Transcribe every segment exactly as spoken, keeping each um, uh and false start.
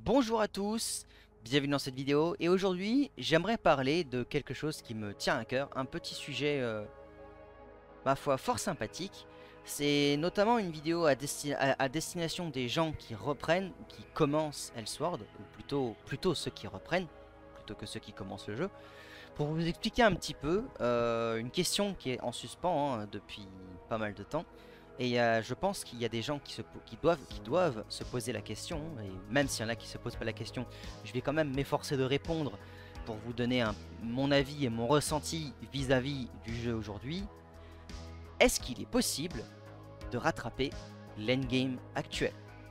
Bonjour à tous, bienvenue dans cette vidéo et aujourd'hui j'aimerais parler de quelque chose qui me tient à cœur, un petit sujet euh, ma foi fort sympathique. C'est notamment une vidéo à, desti à, à destination des gens qui reprennent, qui commencent Elsword, ou plutôt, plutôt ceux qui reprennent, plutôt que ceux qui commencent le jeu, pour vous expliquer un petit peu euh, une question qui est en suspens hein, depuis pas mal de temps. Et euh, je pense qu'il y a des gens qui, se, qui, doivent, qui doivent se poser la question, et même s'il y en a qui se posent pas la question, je vais quand même m'efforcer de répondre pour vous donner un, mon avis et mon ressenti vis-à-vis -vis du jeu aujourd'hui. Est-ce qu'il est possible de rattraper l'endgame actuel?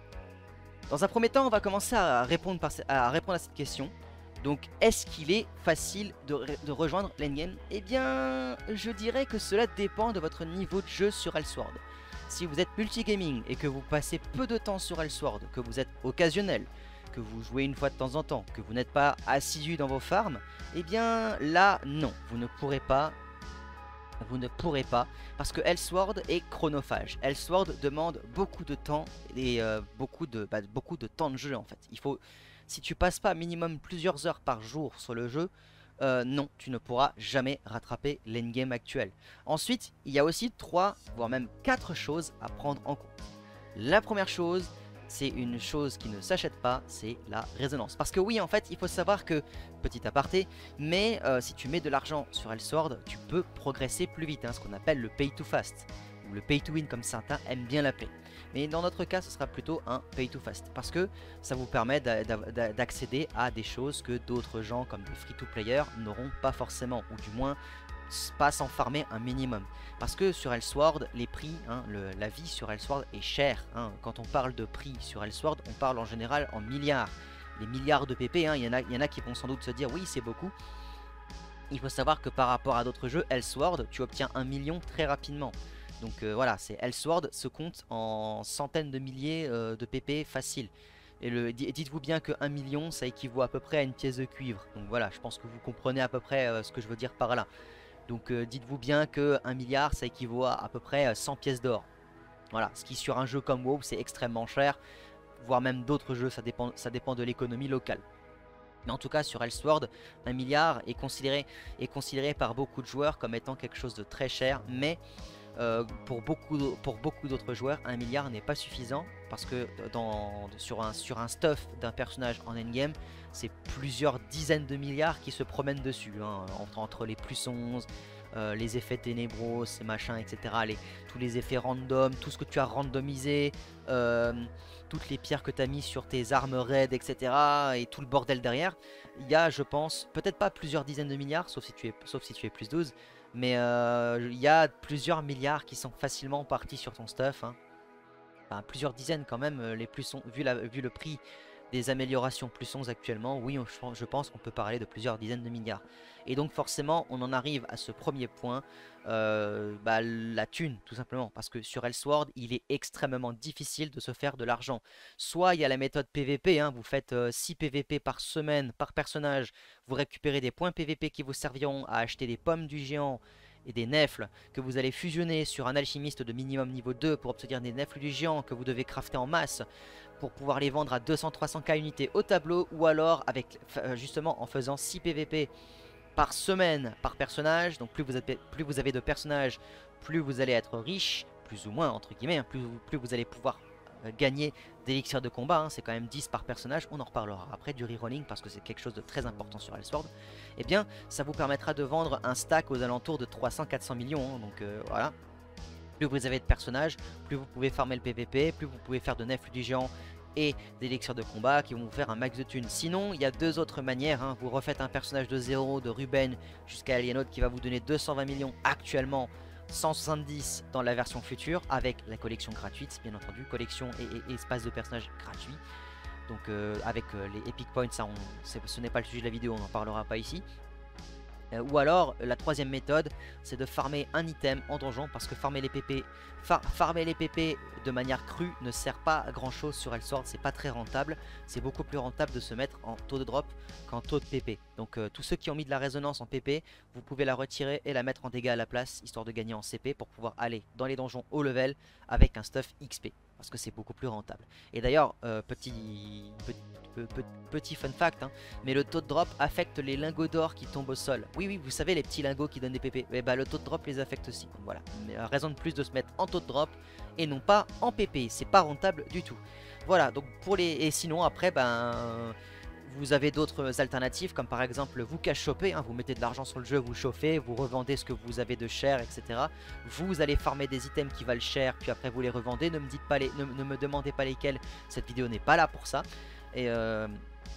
Dans un premier temps, on va commencer à répondre, par, à, répondre à cette question. Donc, est-ce qu'il est facile de, de rejoindre l'endgame? Eh bien, je dirais que cela dépend de votre niveau de jeu sur Elsword. Si vous êtes multigaming et que vous passez peu de temps sur Elsword, que vous êtes occasionnel, que vous jouez une fois de temps en temps, que vous n'êtes pas assidu dans vos farms, eh bien là, non, vous ne pourrez pas, vous ne pourrez pas, parce que Elsword est chronophage. Elsword demande beaucoup de temps et euh, beaucoup de, bah, beaucoup de temps de jeu en fait. Il faut, si tu passes pas minimum plusieurs heures par jour sur le jeu, Euh, non, tu ne pourras jamais rattraper l'endgame actuel. Ensuite, il y a aussi trois, voire même quatre choses à prendre en compte. La première chose, c'est une chose qui ne s'achète pas, c'est la résonance. Parce que oui, en fait, il faut savoir que, petit aparté, mais euh, si tu mets de l'argent sur Elsword, tu peux progresser plus vite, hein, ce qu'on appelle le pay to fast, ou le pay to win comme certains aiment bien l'appeler. Mais dans notre cas, ce sera plutôt un pay to fast, parce que ça vous permet d'accéder à des choses que d'autres gens, comme des free-to-players, n'auront pas forcément, ou du moins pas sans farmer un minimum. Parce que sur Elsword, les prix, hein, le, la vie sur Elsword est chère. Hein. Quand on parle de prix sur Elsword, on parle en général en milliards. Les milliards de P P, hein, il y en a, il y en a qui vont sans doute se dire oui c'est beaucoup. Il faut savoir que par rapport à d'autres jeux, Elsword, tu obtiens un million très rapidement. Donc euh, voilà, c'est Elsword se compte en centaines de milliers euh, de P P facile. Et dites-vous bien que un million, ça équivaut à peu près à une pièce de cuivre. Donc voilà, je pense que vous comprenez à peu près euh, ce que je veux dire par là. Donc euh, dites-vous bien que un milliard, ça équivaut à à peu près cent pièces d'or. Voilà, ce qui sur un jeu comme WoW, c'est extrêmement cher. Voire même d'autres jeux, ça dépend, ça dépend de l'économie locale. Mais en tout cas, sur Elsword, un milliard est considéré, est considéré par beaucoup de joueurs comme étant quelque chose de très cher. Mais euh, pour beaucoup, pour beaucoup d'autres joueurs, un milliard n'est pas suffisant. Parce que dans, sur, un, sur un stuff d'un personnage en endgame, c'est plusieurs dizaines de milliards qui se promènent dessus. Hein, entre, entre les plus onze, euh, les effets ténébros, ces machins, et cetera. Les, tous les effets random, tout ce que tu as randomisé. Euh, toutes les pierres que tu as mis sur tes armes raids, et cetera. Et tout le bordel derrière. Il y a, je pense, peut-être pas plusieurs dizaines de milliards, sauf si tu es, sauf si tu es plus douze. Mais euh, il y a plusieurs milliards qui sont facilement partis sur ton stuff. Hein. Enfin, plusieurs dizaines quand même, les plus sont, vu, la, vu le prix des améliorations plus onze actuellement, oui, on, je pense qu'on peut parler de plusieurs dizaines de milliards. Et donc forcément, on en arrive à ce premier point, euh, bah, la thune, tout simplement. Parce que sur Elsword, il est extrêmement difficile de se faire de l'argent. Soit il y a la méthode P V P, hein, vous faites euh, six P V P par semaine, par personnage, vous récupérez des points P V P qui vous serviront à acheter des pommes du géant, et des nefles que vous allez fusionner sur un alchimiste de minimum niveau deux pour obtenir des nefles du géant que vous devez crafter en masse pour pouvoir les vendre à deux cents à trois cents K unités au tableau, ou alors avec justement en faisant six P V P par semaine par personnage. Donc plus vous, êtes, plus vous avez de personnages, plus vous allez être riche, plus ou moins entre guillemets, hein, plus, plus vous allez pouvoir gagner d'élixir de combat, hein, c'est quand même dix par personnage, on en reparlera après du rerolling parce que c'est quelque chose de très important sur Elsword. Et eh bien ça vous permettra de vendre un stack aux alentours de trois cents à quatre cents millions, hein, donc euh, voilà. Plus vous avez de personnages, plus vous pouvez farmer le P V P, plus vous pouvez faire de nefles du géant et d'élixirs de combat qui vont vous faire un max de thunes. Sinon, il y a deux autres manières, hein. Vous refaites un personnage de zéro, de Ruben jusqu'à Alienode qui va vous donner deux cent vingt millions actuellement, cent soixante-dix dans la version future avec la collection gratuite, bien entendu, collection et, et, et espace de personnages gratuit. Donc euh, avec euh, les epic points, ça, on, ce n'est pas le sujet de la vidéo, on n'en parlera pas ici. Euh, ou alors la troisième méthode, c'est de farmer un item en donjon, parce que farmer les P P, far, farmer les P P de manière crue ne sert pas à grand chose sur Elsword, c'est pas très rentable. C'est beaucoup plus rentable de se mettre en taux de drop qu'en taux de P P. Donc euh, tous ceux qui ont mis de la résonance en P P, vous pouvez la retirer et la mettre en dégâts à la place, histoire de gagner en C P pour pouvoir aller dans les donjons haut level avec un stuff X P. parce que c'est beaucoup plus rentable. Et d'ailleurs, euh, petit, petit, petit fun fact, hein, mais le taux de drop affecte les lingots d'or qui tombent au sol. Oui, oui, vous savez, les petits lingots qui donnent des P P, et bah, le taux de drop les affecte aussi. Donc voilà, mais, euh, raison de plus de se mettre en taux de drop et non pas en P P, c'est pas rentable du tout. Voilà, donc pour les... Et sinon, après, ben... vous avez d'autres alternatives comme par exemple vous cash shopper, hein, vous mettez de l'argent sur le jeu, vous chauffez, vous revendez ce que vous avez de cher, et cetera. Vous allez farmer des items qui valent cher, puis après vous les revendez. Ne me dites pas les, ne, ne me demandez pas lesquels, cette vidéo n'est pas là pour ça. Et, euh,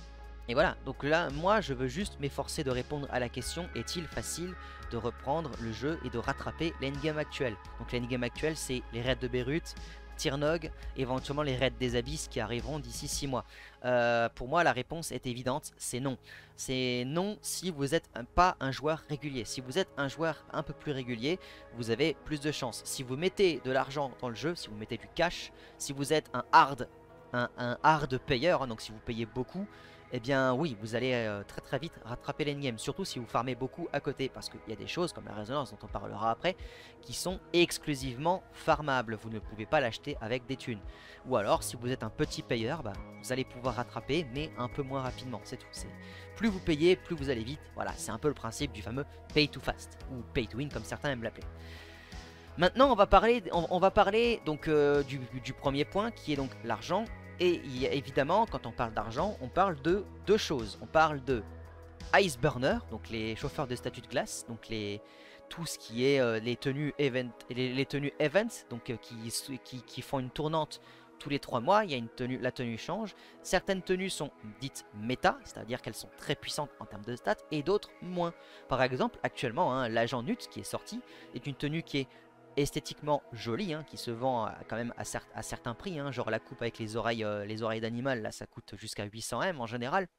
et voilà, donc là moi je veux juste m'efforcer de répondre à la question: est-il facile de reprendre le jeu et de rattraper l'endgame actuel? Donc l'endgame actuel, c'est les raids de Bérut, Tirnog, éventuellement les raids des abysses qui arriveront d'ici six mois. Euh, pour moi la réponse est évidente, c'est non. C'est non si vous n'êtes pas un joueur régulier. Si vous êtes un joueur un peu plus régulier, vous avez plus de chances. Si vous mettez de l'argent dans le jeu, si vous mettez du cash, si vous êtes un hard, un, un hard payer, hein, donc si vous payez beaucoup, eh bien oui, vous allez euh, très très vite rattraper l'endgame, surtout si vous farmez beaucoup à côté, parce qu'il y a des choses comme la résonance dont on parlera après, qui sont exclusivement farmables, vous ne pouvez pas l'acheter avec des thunes. Ou alors si vous êtes un petit payeur, bah, vous allez pouvoir rattraper, mais un peu moins rapidement, c'est tout. Plus vous payez, plus vous allez vite, voilà, c'est un peu le principe du fameux pay to fast, ou pay to win comme certains aiment l'appeler. Maintenant on va parler, on, on va parler donc euh, du, du premier point qui est donc l'argent. Et évidemment, quand on parle d'argent, on parle de deux choses. On parle de Ice Burner, donc les chauffeurs de statue de glace, donc les, tout ce qui est euh, les tenues event, les, les tenues events, donc euh, qui, qui, qui font une tournante tous les trois mois. Il y a une tenue, la tenue change. Certaines tenues sont dites méta, c'est-à-dire qu'elles sont très puissantes en termes de stats, et d'autres moins. Par exemple, actuellement, hein, l'agent Nut qui est sorti est une tenue qui est esthétiquement jolie, hein, qui se vend à, quand même à, cer à certains prix, hein, genre la coupe avec les oreilles, euh, les oreilles d'animal, là ça coûte jusqu'à huit cents M en général.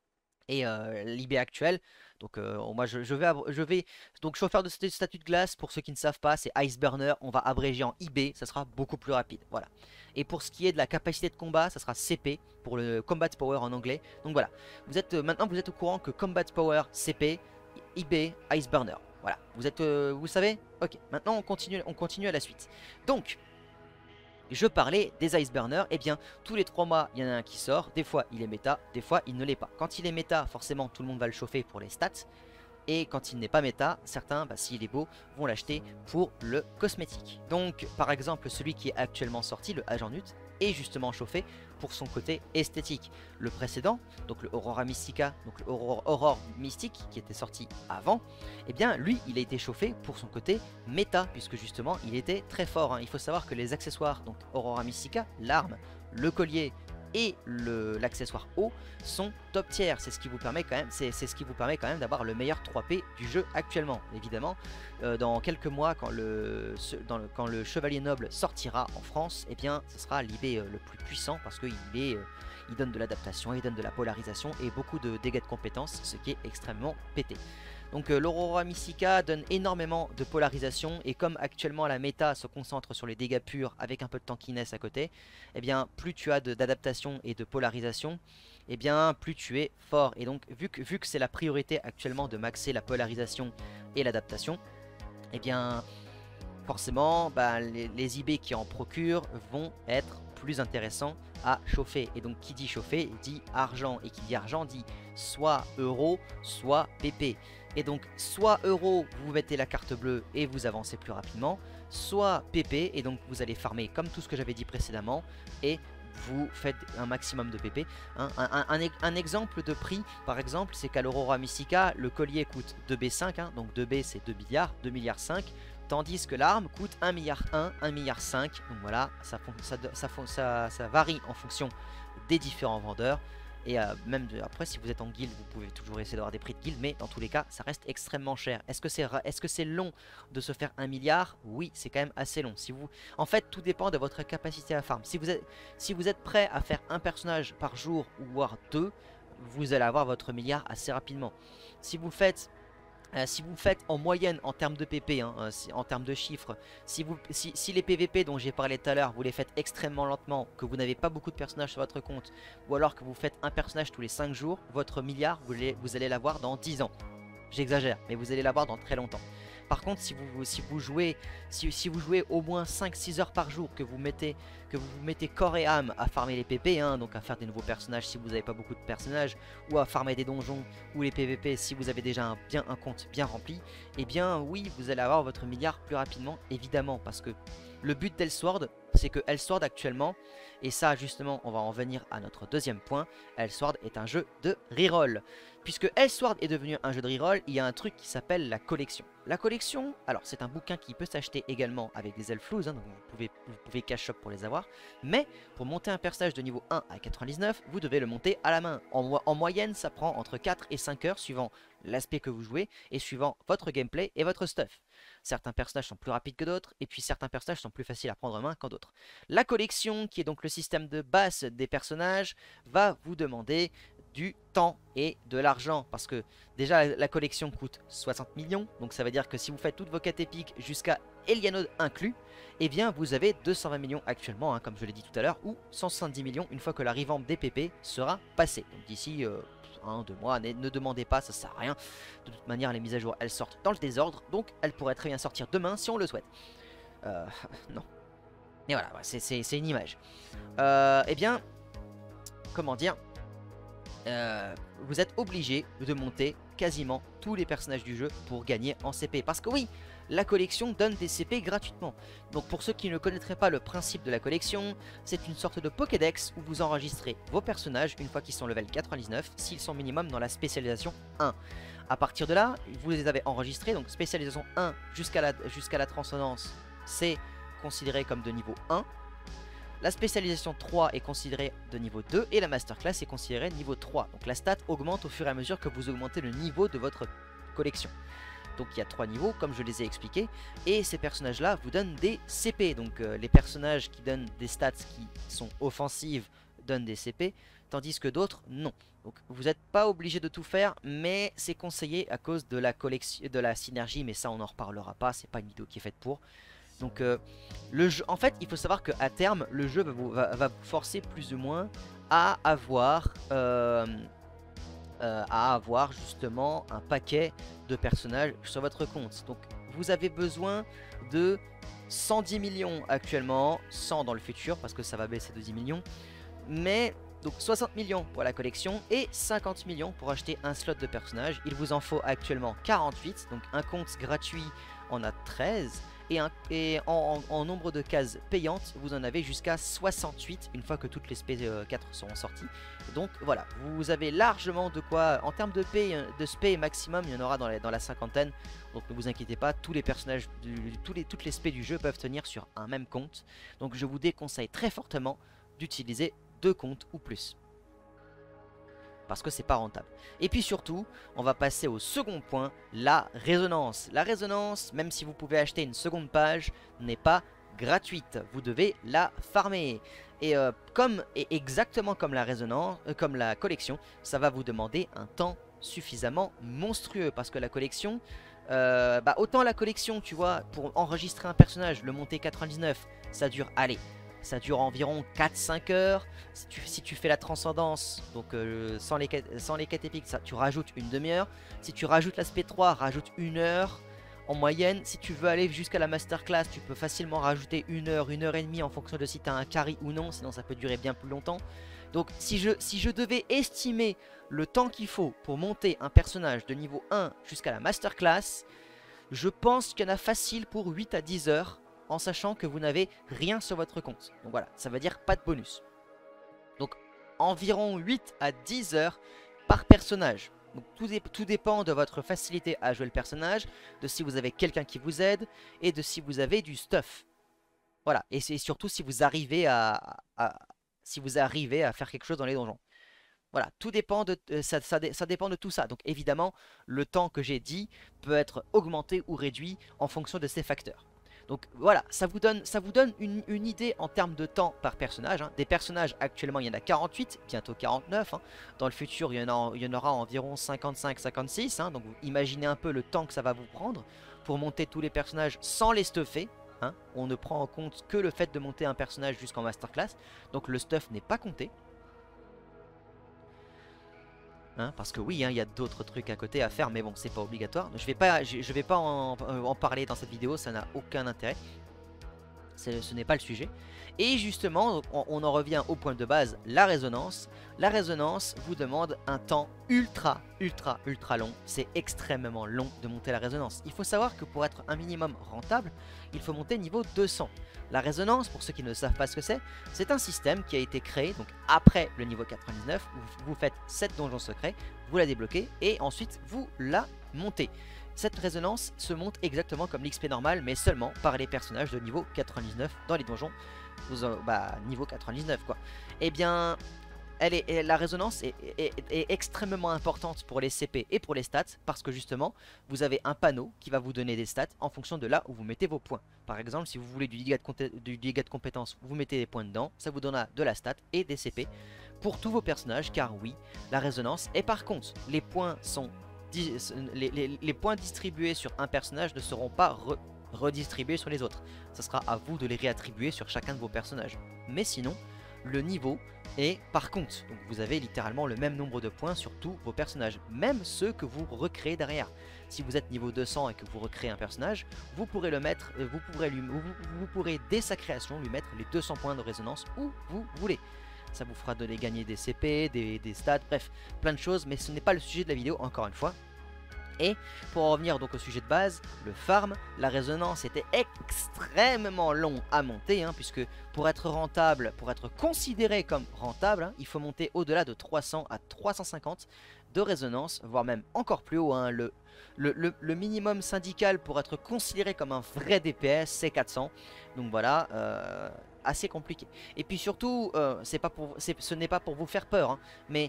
Et euh, l'I B actuel, donc euh, moi je, je, vais je vais donc chauffeur de statue de glace, pour ceux qui ne savent pas, c'est Ice Burner, on va abréger en I B, ça sera beaucoup plus rapide, voilà. Et pour ce qui est de la capacité de combat, ça sera C P pour le Combat Power en anglais. Donc voilà, vous êtes euh, maintenant vous êtes au courant que Combat Power, C P, I B, Ice Burner. Voilà, vous êtes, euh, vous savez? Ok, maintenant on continue, on continue à la suite. Donc, je parlais des Ice Burners, et eh bien tous les trois mois il y en a un qui sort, des fois il est méta, des fois il ne l'est pas. Quand il est méta, forcément tout le monde va le chauffer pour les stats, et quand il n'est pas méta, certains, bah, s'il est beau, vont l'acheter pour le cosmétique. Donc par exemple celui qui est actuellement sorti, le Agent Nut, est justement chauffé pour son côté esthétique. Le précédent, donc le Aurora Mystica, donc le Aurore, Aurore Mystique qui était sorti avant, eh bien lui il a été chauffé pour son côté méta, puisque justement il était très fort, hein. Il faut savoir que les accessoires, donc Aurora Mystica, l'arme, le collier et l'accessoire haut sont top tier. C'est ce qui vous permet quand même, c'est ce qui vous permet quand même d'avoir le meilleur trois P du jeu actuellement. Évidemment, euh, dans quelques mois, quand le, ce, dans le, quand le Chevalier Noble sortira en France, eh bien, ce sera l'I B euh, le plus puissant, parce qu'il est, euh, il donne de l'adaptation, il donne de la polarisation et beaucoup de dégâts de compétences, ce qui est extrêmement pété. Donc euh, l'Aurora Mystica donne énormément de polarisation, et comme actuellement la méta se concentre sur les dégâts purs avec un peu de tankiness à côté, eh bien plus tu as d'adaptation et de polarisation, eh bien plus tu es fort. Et donc vu que, vu que c'est la priorité actuellement de maxer la polarisation et l'adaptation, eh bien forcément bah, les, les I B qui en procurent vont être plus intéressants à chauffer. Et donc qui dit chauffer dit argent, et qui dit argent dit soit euro, soit P P. Et donc soit euro, vous mettez la carte bleue et vous avancez plus rapidement, soit P P, et donc vous allez farmer comme tout ce que j'avais dit précédemment, et vous faites un maximum de P P. Hein. Un, un, un, un exemple de prix, par exemple, c'est qu'à l'Aurora Mystica, le collier coûte deux B cinq, hein, donc deux B c'est deux milliards, deux milliards cinq, tandis que l'arme coûte un milliard un, un milliard cinq. Donc voilà, ça, ça, ça, ça, ça varie en fonction des différents vendeurs. Et euh, même de, après, si vous êtes en guild, vous pouvez toujours essayer d'avoir des prix de guild, mais dans tous les cas, ça reste extrêmement cher. Est-ce que c'est est-ce que c'est long de se faire un milliard? Oui, c'est quand même assez long. Si vous, en fait, tout dépend de votre capacité à farm. Si vous êtes, si vous êtes prêt à faire un personnage par jour, ou voire deux, vous allez avoir votre milliard assez rapidement. Si vous faites Euh, si vous faites en moyenne en termes de P P, hein, euh, si, en termes de chiffres, si, vous, si, si les P V P dont j'ai parlé tout à l'heure, vous les faites extrêmement lentement, que vous n'avez pas beaucoup de personnages sur votre compte, ou alors que vous faites un personnage tous les cinq jours, votre milliard, vous, les, vous allez l'avoir dans dix ans. J'exagère, mais vous allez l'avoir dans très longtemps. Par contre, si vous, si vous jouez si, si vous jouez au moins cinq six heures par jour, que vous mettez que vous, vous mettez corps et âme à farmer les P P, hein, donc à faire des nouveaux personnages si vous n'avez pas beaucoup de personnages, ou à farmer des donjons ou les P V P si vous avez déjà un, bien, un compte bien rempli, et eh bien oui, vous allez avoir votre milliard plus rapidement, évidemment, parce que le but d'Elsword, c'est que Elsword actuellement, et ça justement on va en venir à notre deuxième point, Elsword est un jeu de reroll. Puisque Elsword est devenu un jeu de reroll, il y a un truc qui s'appelle la collection. La collection, alors c'est un bouquin qui peut s'acheter également avec des elfes loose, hein, donc vous pouvez, vous pouvez cash shop pour les avoir. Mais pour monter un personnage de niveau un à quatre-vingt-dix-neuf, vous devez le monter à la main. En, en moyenne, ça prend entre quatre et cinq heures suivant l'aspect que vous jouez et suivant votre gameplay et votre stuff. Certains personnages sont plus rapides que d'autres, et puis certains personnages sont plus faciles à prendre en main qu'en d'autres. La collection, qui est donc le système de base des personnages, va vous demander du temps et de l'argent, parce que déjà la, la collection coûte soixante millions, donc ça veut dire que si vous faites toutes vos quêtes épiques jusqu'à Elianode inclus, eh bien vous avez deux cent vingt millions actuellement, hein, comme je l'ai dit tout à l'heure, ou cent soixante-dix millions une fois que la revamp des P P sera passée. Donc d'ici euh, un, deux mois, ne, ne demandez pas, ça sert à rien. De toute manière, les mises à jour elles sortent dans le désordre, donc elles pourraient très bien sortir demain si on le souhaite. Euh, non. Et voilà, c'est une image. Euh, eh bien, comment dire, Euh, vous êtes obligé de monter quasiment tous les personnages du jeu pour gagner en C P. Parce que oui, la collection donne des C P gratuitement. Donc pour ceux qui ne connaîtraient pas le principe de la collection, c'est une sorte de Pokédex où vous enregistrez vos personnages une fois qu'ils sont level quatre-vingt-dix-neuf, s'ils sont minimum dans la spécialisation un. À partir de là, vous les avez enregistrés, donc spécialisation un jusqu'à la, jusqu'à la transcendance, c'est considéré comme de niveau un. La spécialisation trois est considérée de niveau deux et la masterclass est considérée de niveau trois. Donc la stat augmente au fur et à mesure que vous augmentez le niveau de votre collection. Donc il y a trois niveaux comme je les ai expliqués, et ces personnages là vous donnent des C P. Donc euh, les personnages qui donnent des stats qui sont offensives donnent des C P, tandis que d'autres non. Donc vous n'êtes pas obligé de tout faire, mais c'est conseillé à cause de la collection, de la synergie, mais ça on n'en reparlera pas, c'est pas une vidéo qui est faite pour. Donc euh, le jeu, en fait il faut savoir qu'à terme le jeu va vous, va, va vous forcer plus ou moins à avoir euh, euh, à avoir justement un paquet de personnages sur votre compte. Donc vous avez besoin de cent dix millions actuellement, cent dans le futur parce que ça va baisser de dix millions, mais donc soixante millions pour la collection et cinquante millions pour acheter un slot de personnage. Il vous en faut actuellement quarante-huit, donc un compte gratuit en a treize. Et, un, et en, en, en nombre de cases payantes, vous en avez jusqu'à soixante-huit une fois que toutes les S P quatre seront sorties. Donc voilà, vous avez largement de quoi, en termes de, P, de S P maximum, il y en aura dans la, dans la cinquantaine. Donc ne vous inquiétez pas, tous les personnages, du, tous les, toutes les S P du jeu peuvent tenir sur un même compte. Donc je vous déconseille très fortement d'utiliser deux comptes ou plus, parce que c'est pas rentable. Et puis surtout, on va passer au second point, la résonance. La résonance, même si vous pouvez acheter une seconde page, n'est pas gratuite. Vous devez la farmer. Et euh, comme et exactement comme la résonance, euh, comme la collection, ça va vous demander un temps suffisamment monstrueux, parce que la collection, euh, bah autant la collection, tu vois, pour enregistrer un personnage, le monter quatre-vingt-dix-neuf, ça dure, allez, ça dure environ quatre cinq heures. Si tu, si tu fais la transcendance, donc euh, sans, les quêtes, sans les quêtes épiques, ça, tu rajoutes une demi-heure. Si tu rajoutes l'aspect trois, rajoute une heure en moyenne. Si tu veux aller jusqu'à la masterclass, tu peux facilement rajouter une heure, une heure et demie en fonction de si tu as un carry ou non, sinon ça peut durer bien plus longtemps. Donc si je, si je devais estimer le temps qu'il faut pour monter un personnage de niveau un jusqu'à la masterclass, je pense qu'il y en a facile pour huit à dix heures, en sachant que vous n'avez rien sur votre compte. Donc voilà, ça veut dire pas de bonus. Donc environ huit à dix heures par personnage. Donc tout, dé tout dépend de votre facilité à jouer le personnage, de si vous avez quelqu'un qui vous aide, et de si vous avez du stuff. Voilà, et c'est surtout si vous arrivez à, à, si vous arrivez à faire quelque chose dans les donjons. Voilà, tout dépend de, euh, ça, ça, ça dépend de tout ça. Donc évidemment, le temps que j'ai dit peut être augmenté ou réduit en fonction de ces facteurs. Donc voilà, ça vous donne, ça vous donne une, une idée en termes de temps par personnage, hein. Des personnages, actuellement il y en a quarante-huit, bientôt quarante-neuf, hein. Dans le futur il y en, a, il y en aura environ cinquante-cinq cinquante-six, hein. Donc vous imaginez un peu le temps que ça va vous prendre pour monter tous les personnages sans les stuffer, hein. On ne prend en compte que le fait de monter un personnage jusqu'en masterclass, donc le stuff n'est pas compté. Hein, parce que oui, hein, il y a d'autres trucs à côté à faire, mais bon, c'est pas obligatoire. Je vais pas, je, je vais pas en, en parler dans cette vidéo, ça n'a aucun intérêt. Ce n'est pas le sujet. Et justement, on, on en revient au point de base, la résonance. La résonance vous demande un temps ultra, ultra, ultra long. C'est extrêmement long de monter la résonance. Il faut savoir que pour être un minimum rentable, il faut monter niveau deux cents. La résonance, pour ceux qui ne savent pas ce que c'est, c'est un système qui a été créé donc après le niveau quatre-vingt-dix-neuf. Où vous faites sept donjons secrets, vous la débloquez et ensuite vous la montez. Cette résonance se monte exactement comme l'X P normal, mais seulement par les personnages de niveau quatre-vingt-dix-neuf dans les donjons. Vous, euh, bah, niveau quatre-vingt-dix-neuf quoi. Et eh bien, elle est, la résonance est, est, est extrêmement importante pour les C P et pour les stats, parce que justement, vous avez un panneau qui va vous donner des stats en fonction de là où vous mettez vos points. Par exemple, si vous voulez du dégât de, du dégât de compétences, vous mettez des points dedans, ça vous donnera de la stat et des C P pour tous vos personnages, car oui, la résonance. Et par contre, les points sont Les, les, les points distribués sur un personnage ne seront pas re, redistribués sur les autres. Ça sera à vous de les réattribuer sur chacun de vos personnages. Mais sinon, le niveau est par compte. Donc vous avez littéralement le même nombre de points sur tous vos personnages, même ceux que vous recréez derrière. Si vous êtes niveau deux cents et que vous recréez un personnage, vous pourrez le mettre, vous pourrez, lui, vous, vous pourrez dès sa création lui mettre les deux cents points de résonance où vous voulez. Ça vous fera donner gagner des C P, des, des stats, bref, plein de choses, mais ce n'est pas le sujet de la vidéo, encore une fois. Et pour en revenir donc au sujet de base, le farm, la résonance était extrêmement long à monter, hein, puisque pour être rentable, pour être considéré comme rentable, hein, il faut monter au-delà de trois cents à trois cent cinquante de résonance, voire même encore plus haut. Hein, le, le, le, le minimum syndical pour être considéré comme un vrai D P S, c'est quatre cents. Donc voilà, euh, assez compliqué. Et puis surtout, euh, c'est pas pour, ce n'est pas pour vous faire peur, hein, mais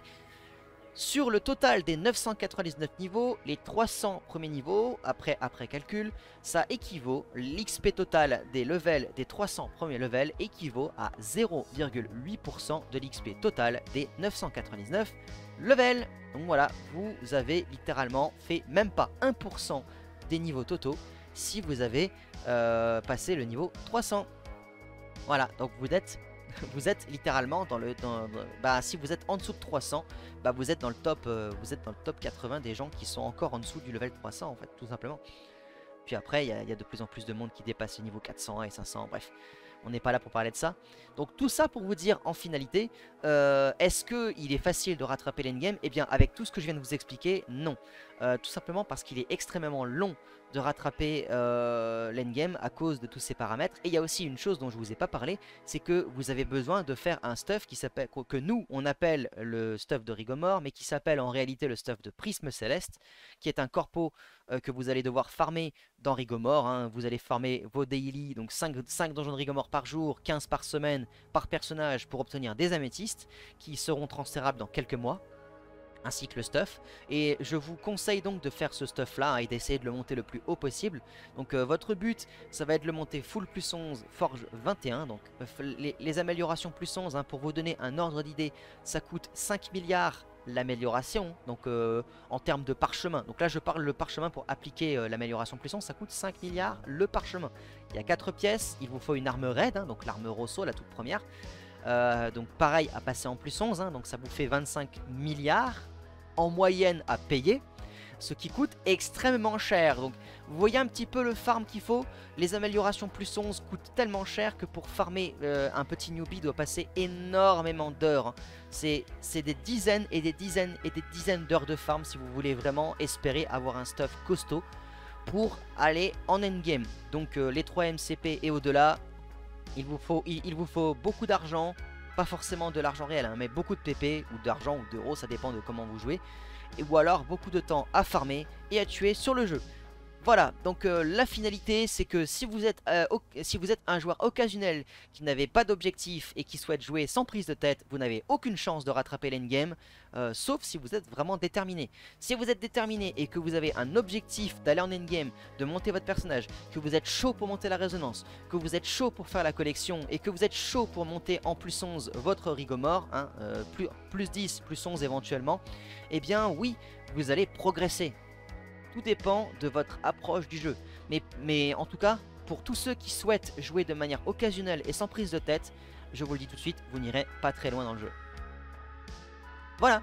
sur le total des neuf cent quatre-vingt-dix-neuf niveaux, les trois cents premiers niveaux, après, après calcul, ça équivaut, l'X P total des levels des trois cents premiers levels équivaut à zéro virgule huit pour cent de l'X P total des neuf cent quatre-vingt-dix-neuf levels. Donc voilà, vous avez littéralement fait même pas un pour cent des niveaux totaux si vous avez euh, passé le niveau trois cents. Voilà, donc vous êtes... Vous êtes littéralement dans le... Dans, bah, si vous êtes en dessous de trois cents, bah, vous, êtes dans le top, euh, vous êtes dans le top quatre-vingts des gens qui sont encore en dessous du level trois cents en fait, tout simplement. Puis après, il y, y a de plus en plus de monde qui dépasse les niveaux quatre cents et cinq cents, bref. On n'est pas là pour parler de ça. Donc tout ça pour vous dire en finalité, euh, est-ce qu'il est facile de rattraper l'endgame? Eh bien avec tout ce que je viens de vous expliquer, non. Euh, tout simplement parce qu'il est extrêmement long de rattraper euh, l'endgame à cause de tous ces paramètres. Et il y a aussi une chose dont je vous ai pas parlé, c'est que vous avez besoin de faire un stuff qui s'appelle, que nous on appelle le stuff de Rigomore, mais qui s'appelle en réalité le stuff de Prisme Céleste, qui est un corpo euh, que vous allez devoir farmer dans Rigomore. Hein. Vous allez farmer vos daily, donc cinq, cinq donjons de Rigomore par jour, quinze par semaine, par personnage, pour obtenir des améthystes qui seront transférables dans quelques mois, ainsi que le stuff. Et je vous conseille donc de faire ce stuff là, hein, et d'essayer de le monter le plus haut possible. Donc euh, votre but, ça va être de le monter full plus onze, forge vingt et un. Donc euh, les, les améliorations plus onze, hein, pour vous donner un ordre d'idée, ça coûte cinq milliards l'amélioration, donc euh, en termes de parchemin. Donc là je parle le parchemin pour appliquer euh, l'amélioration plus onze, ça coûte cinq milliards le parchemin. Il y a quatre pièces, il vous faut une arme raid, hein, donc l'arme Rosso, la toute première. Euh, donc pareil à passer en plus onze, hein, donc ça vous fait vingt-cinq milliards en moyenne à payer, ce qui coûte extrêmement cher. Donc vous voyez un petit peu le farm qu'il faut. Les améliorations plus onze coûtent tellement cher que pour farmer euh, un petit newbie doit passer énormément d'heures, hein. C'est des dizaines et des dizaines et des dizaines d'heures de farm si vous voulez vraiment espérer avoir un stuff costaud pour aller en endgame. Donc euh, les trois M C P et au-delà, il vous faut, il, il vous faut beaucoup d'argent. Pas forcément de l'argent réel, hein, mais beaucoup de P P ou d'argent ou d'euros, ça dépend de comment vous jouez. Et, ou alors beaucoup de temps à farmer et à tuer sur le jeu. Voilà, donc euh, la finalité, c'est que si vous, êtes, euh, si vous êtes un joueur occasionnel qui n'avait pas d'objectif et qui souhaite jouer sans prise de tête, vous n'avez aucune chance de rattraper l'endgame, euh, sauf si vous êtes vraiment déterminé. Si vous êtes déterminé et que vous avez un objectif d'aller en endgame, de monter votre personnage, que vous êtes chaud pour monter la résonance, que vous êtes chaud pour faire la collection et que vous êtes chaud pour monter en plus onze votre Rigomore, hein, euh, plus, plus dix, plus onze éventuellement, eh bien oui, vous allez progresser. Tout dépend de votre approche du jeu. Mais, mais en tout cas, pour tous ceux qui souhaitent jouer de manière occasionnelle et sans prise de tête, je vous le dis tout de suite, vous n'irez pas très loin dans le jeu. Voilà.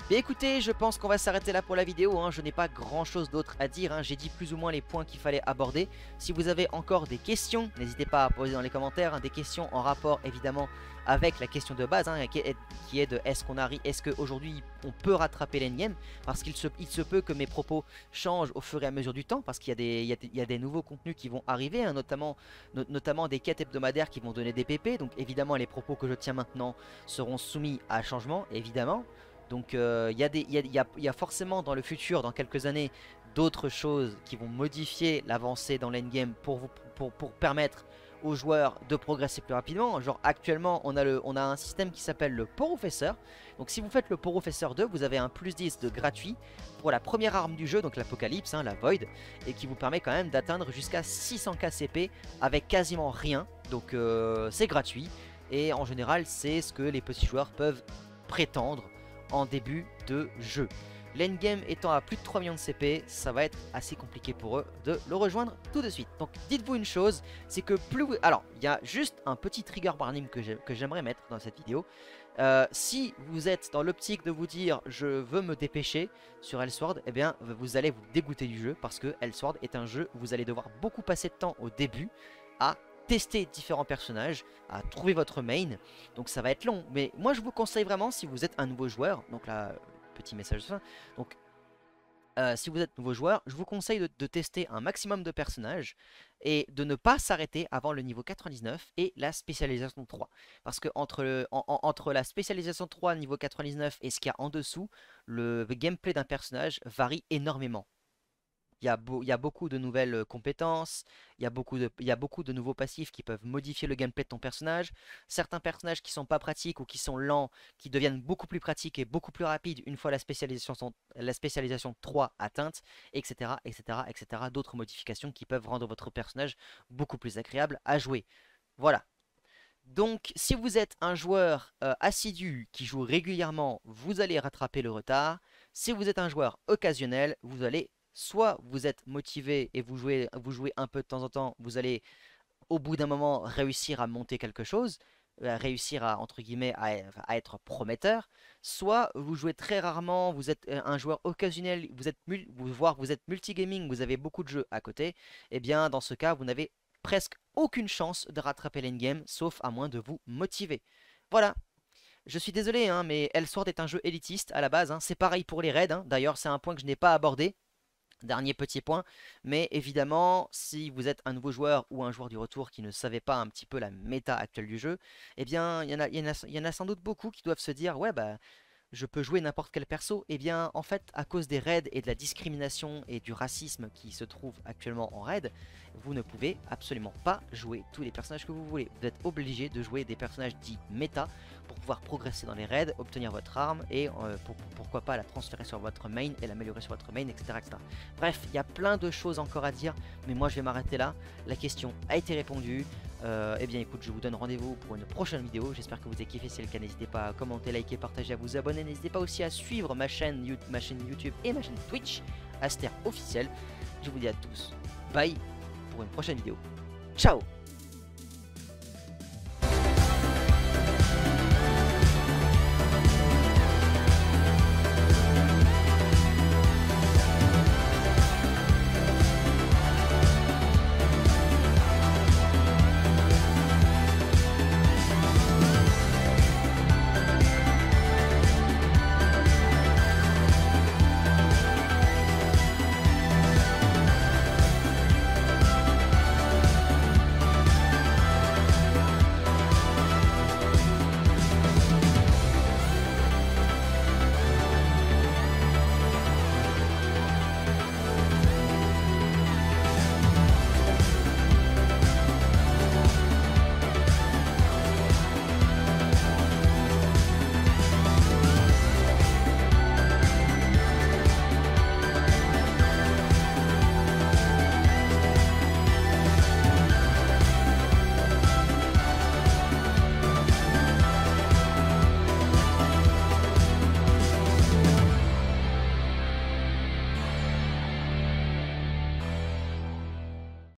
Bien écoutez, je pense qu'on va s'arrêter là pour la vidéo, hein. Je n'ai pas grand chose d'autre à dire, hein. J'ai dit plus ou moins les points qu'il fallait aborder. Si vous avez encore des questions, n'hésitez pas à poser dans les commentaires, hein, des questions en rapport évidemment avec la question de base, hein, qui, est, qui est de est-ce qu'on arrive, est-ce qu'aujourd'hui on peut rattraper l'endgame, parce qu'il se, il se peut que mes propos changent au fur et à mesure du temps, parce qu'il y a des, il y a des, il y a des nouveaux contenus qui vont arriver, hein, notamment, no, notamment des quêtes hebdomadaires qui vont donner des P P, donc évidemment les propos que je tiens maintenant seront soumis à changement, évidemment. Donc il euh, y, y, y, y a forcément dans le futur, dans quelques années, d'autres choses qui vont modifier l'avancée dans l'endgame pour, vous, pour, pour permettre aux joueurs de progresser plus rapidement. Genre actuellement on a, le, on a un système qui s'appelle le Porofesseur. Donc si vous faites le Porofesseur deux, vous avez un plus dix de gratuit pour la première arme du jeu, donc l'Apocalypse, hein, la Void, et qui vous permet quand même d'atteindre jusqu'à six cents K C P avec quasiment rien. Donc euh, c'est gratuit et en général c'est ce que les petits joueurs peuvent prétendre en début de jeu. L'endgame étant à plus de trois millions de C P, ça va être assez compliqué pour eux de le rejoindre tout de suite. Donc dites-vous une chose, c'est que plus vous... Alors, il y a juste un petit trigger warning que j'aimerais mettre dans cette vidéo. Euh, si vous êtes dans l'optique de vous dire je veux me dépêcher sur Elsword, eh bien vous allez vous dégoûter du jeu parce que Elsword est un jeu où vous allez devoir beaucoup passer de temps au début à tester différents personnages, à trouver votre main, donc ça va être long, mais moi je vous conseille vraiment si vous êtes un nouveau joueur, donc là, petit message de fin, donc euh, si vous êtes nouveau joueur, je vous conseille de, de tester un maximum de personnages et de ne pas s'arrêter avant le niveau quatre-vingt-dix-neuf et la spécialisation trois, parce que entre, le, en, en, entre la spécialisation trois niveau quatre-vingt-dix-neuf et ce qu'il y a en dessous, le gameplay d'un personnage varie énormément. Il y, a beau, il y a beaucoup de nouvelles euh, compétences, il y, a beaucoup de, il y a beaucoup de nouveaux passifs qui peuvent modifier le gameplay de ton personnage. Certains personnages qui sont pas pratiques ou qui sont lents, qui deviennent beaucoup plus pratiques et beaucoup plus rapides une fois la spécialisation, la spécialisation trois atteinte, et cetera, et cetera, et cetera. D'autres modifications qui peuvent rendre votre personnage beaucoup plus agréable à jouer. Voilà. Donc, si vous êtes un joueur euh, assidu qui joue régulièrement, vous allez rattraper le retard. Si vous êtes un joueur occasionnel, vous allez... Soit vous êtes motivé et vous jouez, vous jouez un peu de temps en temps, vous allez au bout d'un moment réussir à monter quelque chose, à réussir à, entre guillemets, à, à être prometteur. Soit vous jouez très rarement, vous êtes un joueur occasionnel, vous êtes, voire vous êtes multigaming, vous avez beaucoup de jeux à côté. Et bien dans ce cas, vous n'avez presque aucune chance de rattraper l'endgame, sauf à moins de vous motiver. Voilà. Je suis désolé, hein, mais Elsword est un jeu élitiste à la base, hein. C'est pareil pour les raids, hein. D'ailleurs c'est un point que je n'ai pas abordé. Dernier petit point, mais évidemment, si vous êtes un nouveau joueur ou un joueur du retour qui ne savait pas un petit peu la méta actuelle du jeu, eh bien, il y en a, il y en a, il y en a sans doute beaucoup qui doivent se dire, ouais, bah, je peux jouer n'importe quel perso. Eh bien, en fait, à cause des raids et de la discrimination et du racisme qui se trouve actuellement en raid, vous ne pouvez absolument pas jouer tous les personnages que vous voulez. Vous êtes obligé de jouer des personnages dits méta pour pouvoir progresser dans les raids, obtenir votre arme et euh, pour, pourquoi pas la transférer sur votre main et l'améliorer sur votre main, et cetera, et cetera. Bref, il y a plein de choses encore à dire, mais moi je vais m'arrêter là. La question a été répondue. Euh, eh bien écoute, je vous donne rendez-vous pour une prochaine vidéo. J'espère que vous avez kiffé. Si c'est le cas, n'hésitez pas à commenter, liker, partager, à vous abonner. N'hésitez pas aussi à suivre ma chaîne, ma chaîne YouTube et ma chaîne Twitch, Aster officiel. Je vous dis à tous, bye pour une prochaine vidéo. Ciao!